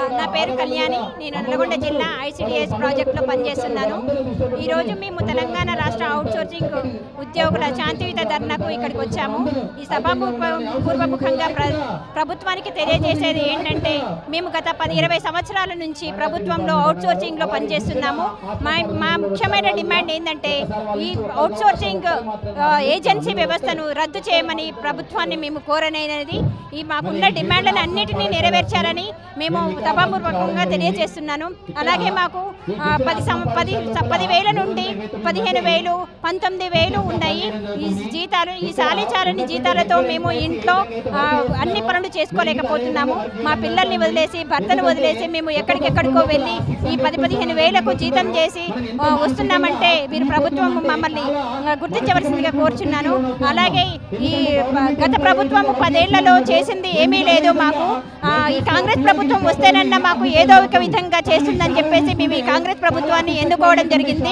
నా పేరు కళ్యాణి. నేను నల్గొండ జిల్లా ఐసిడిఎస్ ప్రాజెక్టులో పనిచేస్తున్నాను. ఈరోజు మేము తెలంగాణ రాష్ట్ర అవుట్సోర్సింగ్ ఉద్యోగుల శాంతియుత ధర్నాకు ఇక్కడికి వచ్చాము. ఈ సభాపూర్వముఖంగా ప్రభుత్వానికి తెలియజేసేది ఏంటంటే, మేము గత 10-20 సంవత్సరాల నుంచి ప్రభుత్వంలో అవుట్సోర్సింగ్లో పనిచేస్తున్నాము. మా ముఖ్యమైన డిమాండ్ ఏంటంటే, ఈ అవుట్సోర్సింగ్ ఏజెన్సీ వ్యవస్థను రద్దు చేయమని ప్రభుత్వాన్ని మేము కోరనేది. ఈ మాకున్న డిమాండ్లను అన్నిటినీ నెరవేర్చాలని మేము సభాపూర్వకంగా తెలియజేస్తున్నాను. అలాగే మాకు 10,000 నుండి 15,000, 19,000 ఉన్నాయి ఈ జీతాలు. ఈ సాలిచాలని జీతాలతో మేము ఇంట్లో అన్ని పనులు చేసుకోలేకపోతున్నాము. మా పిల్లల్ని వదిలేసి, భర్తను వదిలేసి మేము ఎక్కడికెక్కడికో వెళ్ళి ఈ 10,000-15,000కు జీతం చేసి వస్తున్నామంటే మీరు ప్రభుత్వం మమ్మల్ని గుర్తించవలసిందిగా కోరుచున్నాను. అలాగే ఈ గత ప్రభుత్వం 10 ఏళ్లలో చేసింది ఏమీ లేదు. మాకు ఈ కాంగ్రెస్ ప్రభుత్వం వస్తేనన్నా మాకు ఏదో ఒక విధంగా చేస్తుందని చెప్పేసి మేము ఈ కాంగ్రెస్ ప్రభుత్వాన్ని ఎన్నుకోవడం జరిగింది.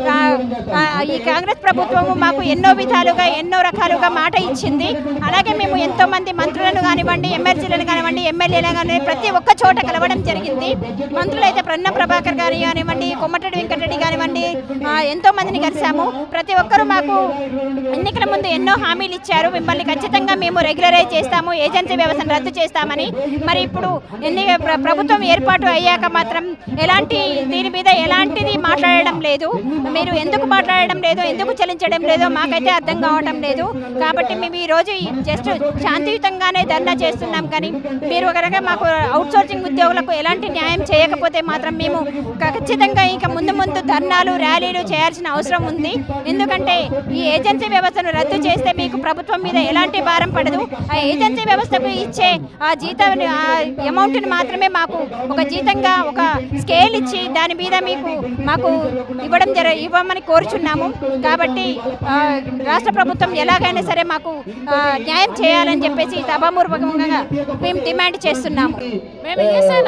ఈ కాంగ్రెస్ ప్రభుత్వము మాకు ఎన్నో విధాలుగా, ఎన్నో రకాలుగా మాట ఇచ్చింది. అలాగే మేము ఎంతోమంది మంత్రులను కానివ్వండి, ఎమ్మెల్సీలను కానివ్వండి, ఎమ్మెల్యేలను కానివ్వండి, ప్రతి ఒక్క చోట కలవడం జరిగింది. మంత్రులు అయితే ప్రన్న ప్రభాకర్ గారి కానివ్వండి, కొమ్మటిరెడ్డి వెంకటరెడ్డి కానివ్వండి, ఎంతో మందిని కలిసాము. ప్రతి ఒక్కరూ మాకు ఎన్నికల ముందు ఎన్నో హామీలు ఇచ్చారు. మిమ్మల్ని ఖచ్చితంగా మేము రెగ్యులరైజ్ చేస్తాము, ఏజెన్సీ వ్యవస్థను రద్దు చేస్తామని. మరి ఇప్పుడు ప్రభుత్వం ఏర్పాటు అయ్యాక మాత్రం దీని మీద ఎలాంటిది మాట్లాడడం లేదు. మీరు ఎందుకు మాట్లాడడం లేదు, ఎందుకు చెల్లించడం లేదో మాకైతే అర్థం కావడం లేదు. కాబట్టి మేము ఈరోజు జస్ట్ శాంతియుతంగానే ధర్నా చేస్తున్నాం. కానీ మీరు కనుక మాకు అవుట్సోర్సింగ్ ఉద్యోగులకు ఎలాంటి న్యాయం చేయకపోతే మాత్రం మేము ఖచ్చితంగా ఇంకా ముందు ధర్నాలు, ర్యాలీలు చేయాల్సిన అవసరం ఉంది. ఎందుకంటే ఈ ఏజెన్సీ వ్యవస్థను రద్దు చేస్తే మీకు ప్రభుత్వం మీద ఎలాంటి భారం పడదు. ఆ ఏజెన్సీ వ్యవస్థకు ఇచ్చే ఆ జీతం అమౌంట్ని మాత్రమే మాకు ఒక జీతంగా ఒక స్కేల్ ఇచ్చి దాని మీద మాకు ఇవ్వమని కోరుచున్నాము. కాబట్టి రాష్ట్ర ప్రభుత్వం ఎలాగైనా సరే మాకు న్యాయం చేయాలని చెప్పేసి సభాపూర్వకంగా మేము డిమాండ్ చేస్తున్నాము. మేము ఈఎస్ఐ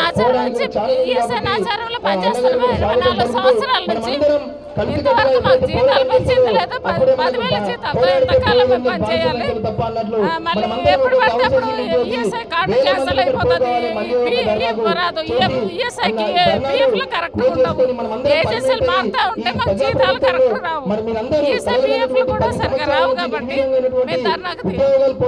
ఆచారంలో పనిచేస్తున్నాము 24 సంవత్సరాల నుంచి. ఇంతవరకు మాకు జీతాలు పెంచింది లేదు. 10,000 జీతాలతో ఎంతకాలం మేము పనిచేయాలి? మళ్ళీ ఎప్పుడు పడితే అప్పుడు ఈఎస్ఐ కార్డు క్యాన్సల్ అయిపోతుంది. రాదు ఈఎస్ఐకి పిఎఫ్లు కరెక్ట్ ఉండవు. ఏజెన్సీలు మారుతూ ఉంటే మాకు జీతాలు కరెక్ట్ రావు. ఈఎస్ఐ పిఎఫ్లు కూడా సరిగ్గా రావు. కాబట్టి మేము ధర్నాకు